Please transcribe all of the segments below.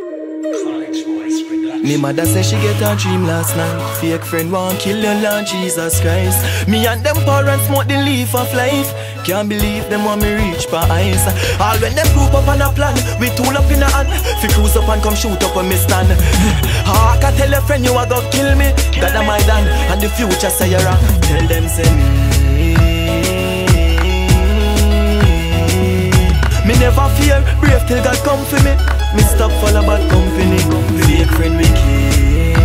Me mother say she get a dream last night. Fake friend want kill your Lord Jesus Christ. Me and them parents smoke the leaf of life. Can't believe them want me reach for ice. All when them group up on a plan, we tool up in a hand. Fi cruise up and come shoot up on me stand. I can tell a friend you a go kill me. God am I done, and the future say you're wrong. Tell them say me never fear, brave till God come for me. Me stop follow bad company. Fake friend we keep.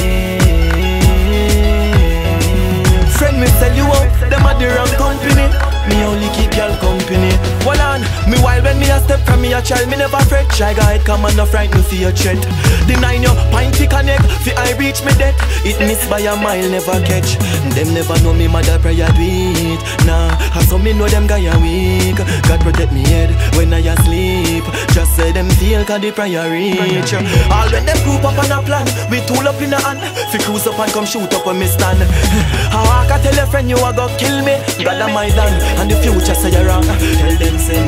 Friend me sell you out, them are the wrong company. Me only keep y'all company. Hold on, me while when me a step from me a child, me never fret. Shy guy come and no fright me for your threat. Deny your pint to connect, fi I reach me death. It miss by a mile, never catch. Them never know me mother prayer do it. Nah, how some me know them guy a weak. God protect me head when I asleep. Just say them feel cause the prayer reach. All when them group up on a plan, we tool up in a hand. Fi cruise up and come shoot up on me stand. How I can tell a friend you a go kill me. God am I done, and the future say you're wrong. Tell them say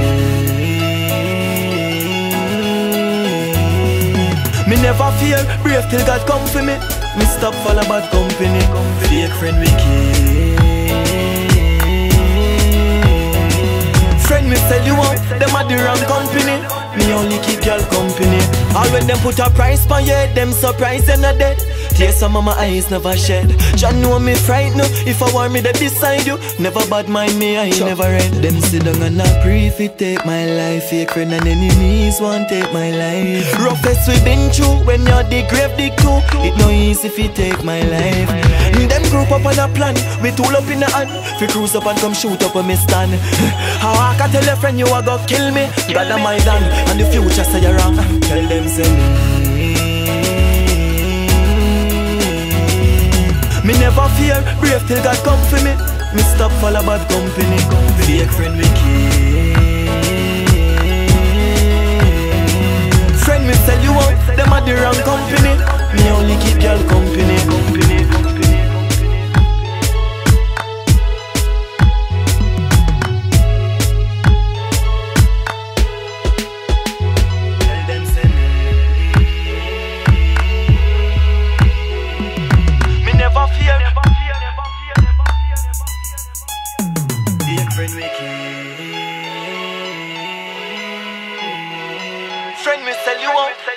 me never fear, brave till God come for me. Me stop follow bad company. Fake friend we keep. Friend me sell you out, them are the wrong company. Me only keep y'all company. All when them put a price on you, them surprise them not dead. Tears some of my eyes never shed. Jah know me frightened if I want me there beside you. Never bad mind me, I never read. Them sit down and I pray if it take my life. Fake friend and enemies won't take my life. Roughest we been through, when you're the grave dig too. It no easy if it take my life. Them group up on a plan, we tool up in the hand. Fi cruise up and come shoot up on me stand. How I can tell a friend you a go kill me. God am I done, and the future say you're wrong. Tell them say me never fear, brave till God come for me. Me stop follow bad company. Fake friend we keep. Friend me sell you out, them are the wrong company. Me only keep y'all company. Tell them say me never fear. Fake friend we keep. Friend me sell you out.